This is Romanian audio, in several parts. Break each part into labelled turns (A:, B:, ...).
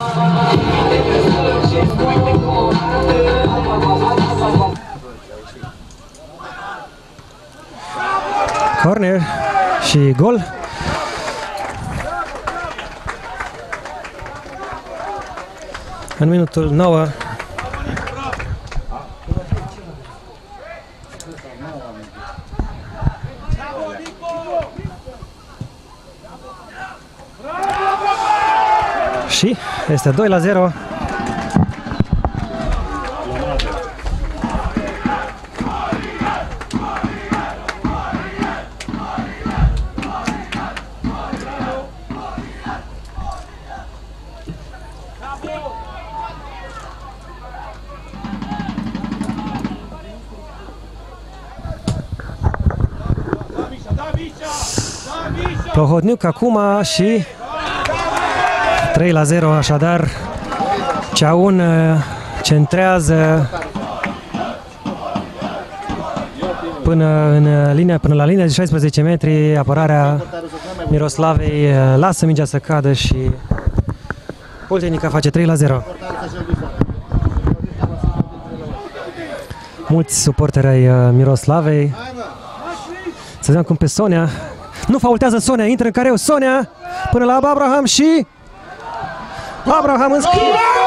A: Corner și gol. În minutul 9. Și este 2-0. Plohodniuc acum și 3-0, așadar Ceaun centrează până la linia de 16 metri. Apărarea Miroslavei lasă mingea să cadă și Politehnica face 3-0. Mulți suporteri ai Miroslavei. Să vedem cum pe Sonia. Nu faultează Sonia, intră în careu Sonia până la Abraham și Abraham înscrie.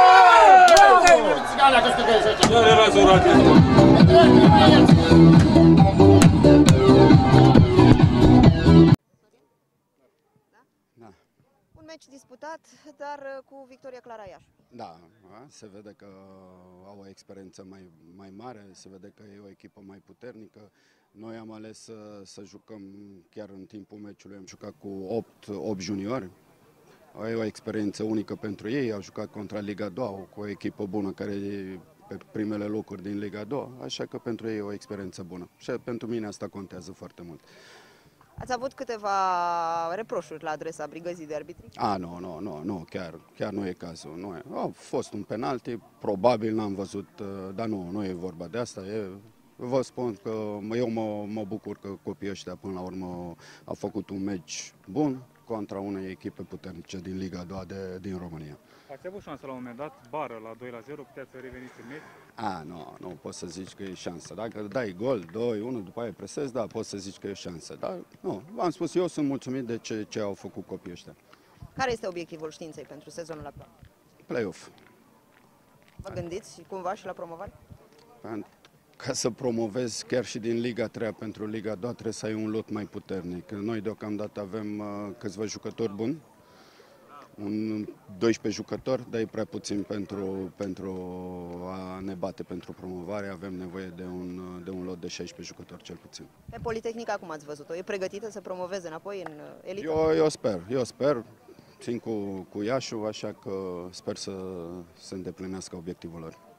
B: Un meci disputat, dar cu victoria clară a Iași.
C: Da, se vede că au o experiență mai mare, se vede că e o echipă mai puternică. Noi am ales să jucăm chiar în timpul meciului, am jucat cu 8 juniori. E o experiență unică pentru ei, au jucat contra Liga 2, cu o echipă bună care e pe primele locuri din Liga 2, așa că pentru ei e o experiență bună. Și pentru mine asta contează foarte mult.
B: Ați avut câteva reproșuri la adresa brigăzii de arbitri?
C: Nu, chiar nu e cazul. Nu a fost un penalti, probabil n-am văzut, dar nu e vorba de asta. Vă spun că eu mă bucur că copiii ăștia până la urmă au făcut un meci bun contra unei echipe puternice din Liga 2 din România.
D: Ați avut șansă la un moment dat, bară la 2-0, puteți să reveniți în meci?
C: Nu poți să zici că e șansă. Dacă dai gol, 2-1, după aia presezi, da, poți să zici că e șansă. Dar nu, v-am spus, eu sunt mulțumit de ce au făcut copiii ăștia.
B: Care este obiectivul Științei pentru sezonul actual?
C: Play-off.
B: Vă gândiți cumva și la promovare?
C: Ca să promovezi chiar și din Liga 3 pentru Liga 2 trebuie să ai un lot mai puternic. Noi deocamdată avem câțiva jucători buni, 12 jucători, dar e prea puțin pentru a ne bate pentru promovare. Avem nevoie de un lot de 16 jucători cel puțin.
B: Pe Politehnica, cum ați văzut-o? E pregătită să promoveze înapoi în elită?
C: Eu sper. Țin cu Iașu, așa că sper să se îndeplinească obiectivul lor.